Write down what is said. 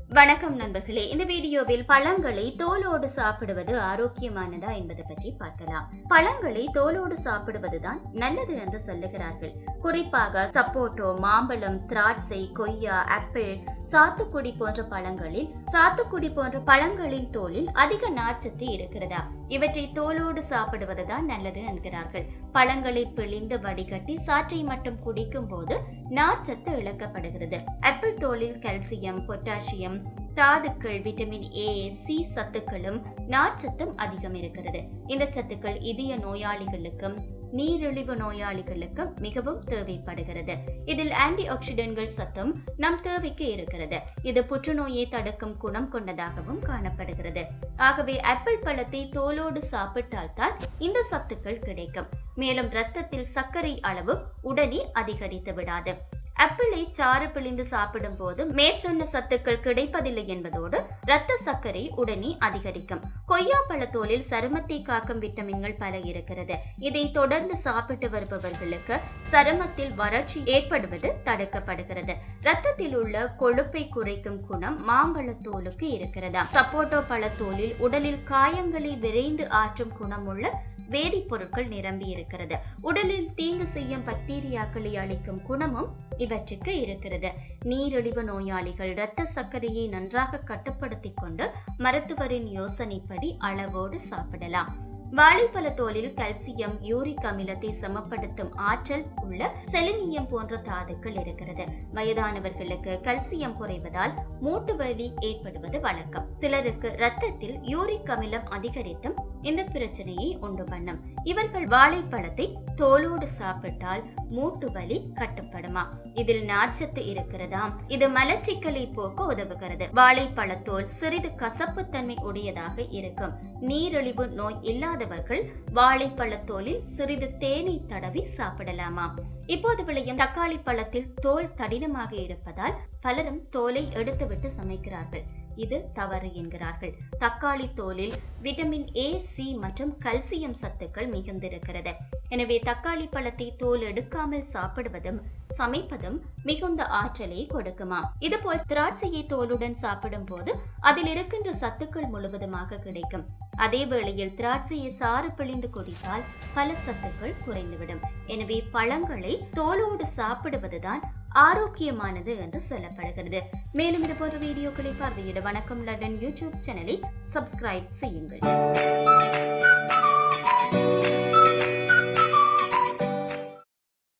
வணக்கம் நண்பர்களே. இந்த வீடியோவில் பழங்களை தோலோடு சாப்பிடுவது ஆரோக்கியமானதா என்பதை பற்றி பார்க்கலாம். பழங்களை தோலோடு சாப்பிடுவதுதான் நல்லது என்று சொல்லுகிறார்கள். குறிப்பாக சப்போட்டோ, மாம்பழம், திராட்சை, கொய்யா, ஆப்பிள், சாத்துக்குடி போன்ற பழங்களின் தோலில் அதிக நார்ச்சத்து இருக்கிறதா? இவற்றை தோலோடு சாப்பிடுவதுதான் நல்லது என்கிறார்கள். பழங்களை பிழிந்து வடிகட்டி சாற்றை மட்டும் குடிக்கும் போது நார்ச்சத்து இழக்கப்படுகிறது. ஆப்பிள் தோலில் கால்சியம், பொட்டாசியம், தாதுக்கள், விட்டமின் ஏ, சி சத்துக்களும் நார்ச்சத்தும் அதிகம் இருக்கிறது. இந்த சத்துக்கள் இதய நோயாளிகளுக்கும் நீரிழிவு நோயாளிகளுக்கும் மிகவும் தேவைப்படுகிறது. இதில் ஆன்டி ஆக்சிடென்ட்கள் சத்தும் நம் தேவைக்கு இருக்கிறது. இது புற்றுநோயை தடுக்கும் குணம் கொண்டதாகவும் காணப்படுகிறது. ஆகவே ஆப்பிள் பழத்தை தோலோடு சாப்பிட்டால்தான் இந்த சத்துக்கள் கிடைக்கும். மேலும் இரத்தத்தில் சர்க்கரை அளவு உடனே அதிகரித்து விடாது. ஆப்பிளை சாறு பிழிந்து சாப்பிடும் போது மேற்சொன்ன சத்துக்கள் கிடைப்பதில்லை என்பதோடு இரத்த சர்க்கரை உடனே அதிகரிக்கும். கொய்யா பழத்தோலில் சருமத்தை காக்கும் விட்டமின்கள் பல இருக்கிறது. இதை தொடர்ந்து சாப்பிட்டு வருபவர்களுக்கு சருமத்தில் வறட்சி ஏற்படுவது தடுக்கப்படுகிறது. இரத்தத்தில் உள்ள கொழுப்பை குறைக்கும் குணம் மாம்பழத்தோலுக்கு இருக்கிறதா? சப்போட்டோ பழத்தோலில் உடலில் காயங்களை விரைந்து ஆற்றும் குணமுள்ள வேதிப்பொருட்கள் நிரம்பி இருக்கிறது. உடலில் தீங்கு செய்யும் பாக்டீரியாக்களை அழிக்கும் குணமும் இவற்றுக்கு இருக்கிறது. நீரிழிவு நோயாளிகள் இரத்த சர்க்கரையை நன்றாக கட்டுப்படுத்திக் கொண்டு மருத்துவரின் யோசனைப்படி அளவோடு சாப்பிடலாம். வாழைப்பழ தோலில் கால்சியம், யூரிக் அமிலத்தை சமப்படுத்தும் ஆற்றல் உள்ள செலினியம் போன்ற தாதுக்கள் இருக்கிறது. வயதானவர்களுக்கு கால்சியம் குறைவதால் மூட்டு வலி ஏற்படுவது வழக்கம். சிலருக்கு இரத்தத்தில் யூரிக் அமிலம் அதிகரித்தும் இந்த பிரச்சனையை உண்டு பண்ணும். இவர்கள் வாழைப்பழத்தை தோலோடு சாப்பிட்டால் மூட்டு வலி கட்டுப்படுமா? இதில் நார்ச்சத்து இருக்கிறதாம். இது மலச்சிக்கலை போக்க உதவுகிறது. வாழைப்பழத்தோல் சிறிது கசப்புத்தன்மை உடையதாக இருக்கும். நீரிழிவு நோய் இல்லாதவர்கள் வாழைப்பழத்தோலில் சிறிது தேனை தடவி சாப்பிடலாமா? இப்போது விளையும் தக்காளி பழத்தில் தோல் கடினமாக இருப்பதால் பலரும் தோலை எடுத்துவிட்டு சமைக்கிறார்கள். இது தவறு என்கிறார்கள். தக்காளி தோலில் விட்டமின் ஏ, சி மற்றும் கால்சியம் சத்துக்கள் மிகுந்திருக்கிறது. எனவே தக்காளி பழத்தை தோல் எடுக்காமல் சாப்பிடுவதும் சமைப்பதும் மிகுந்த ஆற்றலை கொடுக்குமா? இதுபோல் திராட்சையை தோலுடன் சாப்பிடும் போது அதில் இருக்கின்ற சத்துக்கள் முழுவதுமாக கிடைக்கும். அதே வேளையில் திராட்சையை சாறு பிழிந்து குடித்தால் பல சத்துக்கள் குறைந்துவிடும். எனவே பழங்களை தோலோடு சாப்பிடுவதுதான் ஆரோக்கியமானது என்று சொல்லப்படுகிறது. மேலும் இது போன்ற வீடியோக்களை பார்வையிட வணக்கம் லண்டன் யூடியூப் சேனலை சப்ஸ்கிரைப் செய்யுங்கள்.